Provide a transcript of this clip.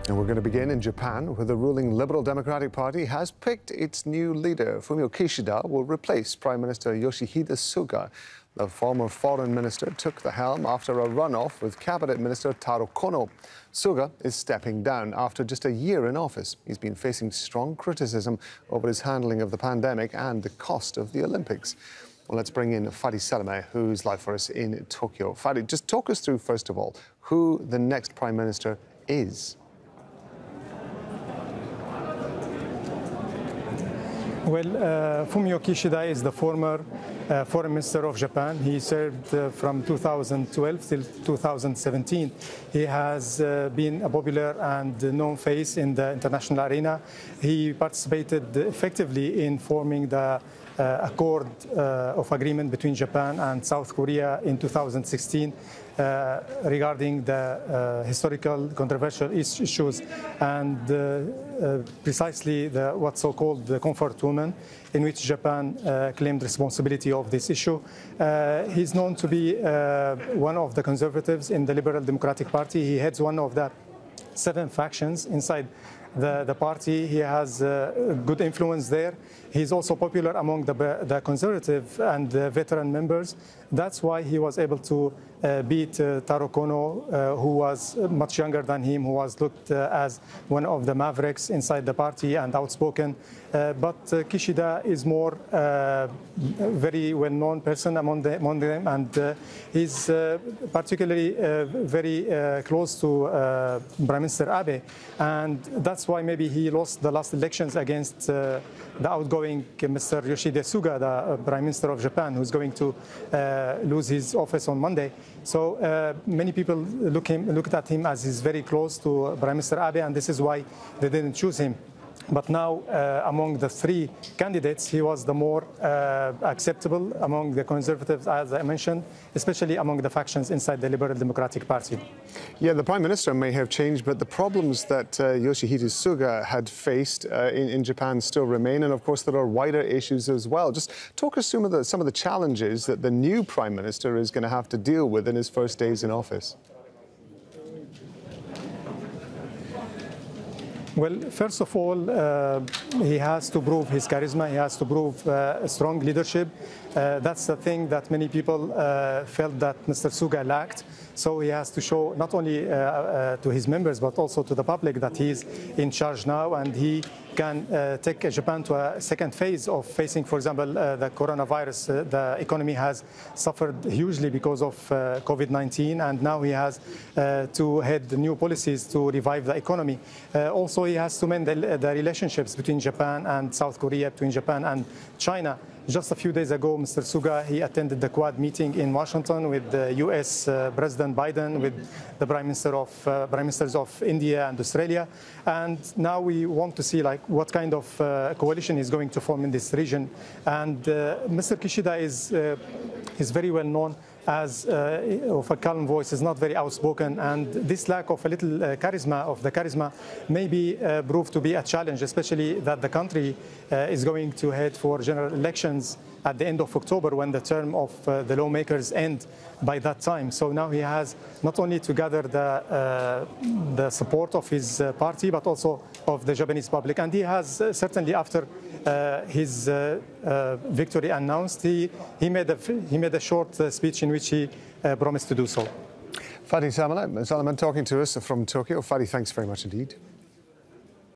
And we're going to begin in Japan, where the ruling Liberal Democratic Party has picked its new leader. Fumio Kishida will replace Prime Minister Yoshihide Suga. The former foreign minister took the helm after a runoff with Cabinet Minister Taro Kono. Suga is stepping down after just a year in office. He's been facing strong criticism over his handling of the pandemic and the cost of the Olympics. Well, let's bring in Fadi Salameh, who's live for us in Tokyo. Fadi, just talk us through, first of all, who the next Prime Minister is. Well, Fumio Kishida is the former foreign minister of Japan. He served from 2012 till 2017. He has been a popular and known face in the international arena. He participated effectively in forming the accord of agreement between Japan and South Korea in 2016 regarding the historical controversial issues and precisely what's so-called the comfort woman, in which Japan claimed responsibility of this issue. He's known to be one of the conservatives in the Liberal Democratic Party. He heads one of the 7 factions inside the party. He has good influence there. He's also popular among the conservative and the veteran members. That's why he was able to beat Taro Kono, who was much younger than him, who was looked as one of the mavericks inside the party and outspoken. But Kishida is more very well-known person among them, and he's particularly very close to Prime Minister Abe, and that's why maybe he lost the last elections against the outgoing Mr. Yoshihide Suga, the Prime Minister of Japan, who's going to lose his office on Monday. So many people looked at him as he's very close to Prime Minister Abe, and this is why they didn't choose him. But now, among the 3 candidates, he was the more acceptable among the conservatives, as I mentioned, especially among the factions inside the Liberal Democratic Party. Yeah, the Prime Minister may have changed, but the problems that Yoshihide Suga had faced in Japan still remain. And of course, there are wider issues as well. Just talk us through some of the challenges that the new Prime Minister is going to have to deal with in his first days in office. Well, first of all, he has to prove his charisma. He has to prove strong leadership. That's the thing that many people felt that Mr. Suga lacked. So he has to show not only to his members, but also to the public that he's in charge now, and he can take Japan to a second phase of facing, for example, the coronavirus. The economy has suffered hugely because of COVID-19, and now he has to head the new policies to revive the economy. Also, he has to mend the relationships between Japan and South Korea, between Japan and China. Just a few days ago, Mr. Suga, he attended the Quad meeting in Washington with the U.S. President Biden, with the Prime Ministers of India and Australia. And now we want to see what kind of coalition he's going to form in this region. And Mr. Kishida is very well known as of a calm voice, is not very outspoken, and this lack of a little charisma may be proved to be a challenge, especially that the country is going to head for general elections at the end of October, when the term of the lawmakers end by that time. So now he has not only to gather the support of his party, but also of the Japanese public. And he has certainly, after his victory announced, he made a short speech in which he promised to do so. Fadi Salameh talking to us from Tokyo. Fadi, thanks very much indeed.